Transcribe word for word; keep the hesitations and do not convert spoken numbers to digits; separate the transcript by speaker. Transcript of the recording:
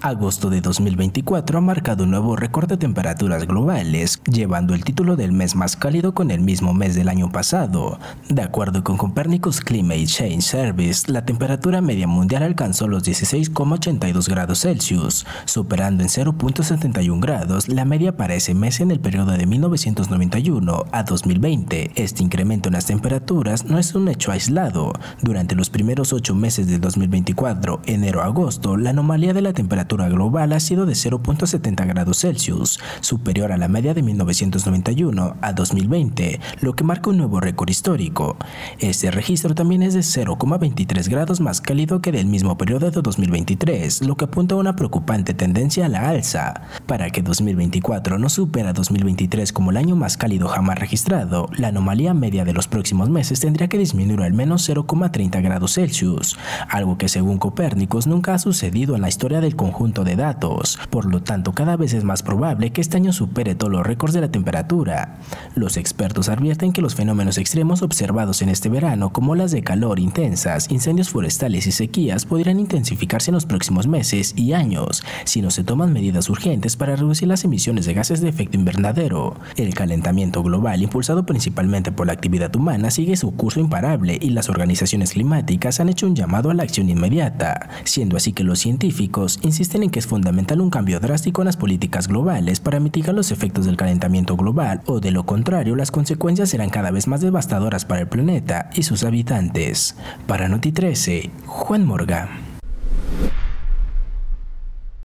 Speaker 1: Agosto de dos mil veinticuatro ha marcado un nuevo récord de temperaturas globales, llevando el título del mes más cálido con el mismo mes del año pasado. De acuerdo con Copernicus Climate Change Service, la temperatura media mundial alcanzó los dieciséis coma ochenta y dos grados Celsius, superando en cero punto setenta y uno grados la media para ese mes en el periodo de mil novecientos noventa y uno a dos mil veinte. Este incremento en las temperaturas no es un hecho aislado. Durante los primeros ocho meses de dos mil veinticuatro, enero a agosto, la anomalía de la temperatura global ha sido de cero punto setenta grados Celsius, superior a la media de mil novecientos noventa y uno a dos mil veinte, lo que marca un nuevo récord histórico. Este registro también es de cero coma veintitrés grados más cálido que del mismo periodo de dos mil veintitrés, lo que apunta a una preocupante tendencia a la alza. Para que dos mil veinticuatro no supera dos mil veintitrés como el año más cálido jamás registrado, la anomalía media de los próximos meses tendría que disminuir al menos cero coma treinta grados Celsius, algo que según Copérnicos nunca ha sucedido en la historia del conjunto de datos. Por lo tanto, cada vez es más probable que este año supere todos los récords de la temperatura. Los expertos advierten que los fenómenos extremos observados en este verano, como olas de calor intensas, incendios forestales y sequías, podrían intensificarse en los próximos meses y años si no se toman medidas urgentes para reducir las emisiones de gases de efecto invernadero. El calentamiento global, impulsado principalmente por la actividad humana, sigue su curso imparable y las organizaciones climáticas han hecho un llamado a la acción inmediata, siendo así que los científicos insisten en que es fundamental un cambio drástico en las políticas globales para mitigar los efectos del calentamiento global, o de lo contrario las consecuencias serán cada vez más devastadoras para el planeta y sus habitantes. Para Noti trece, Juan Morga.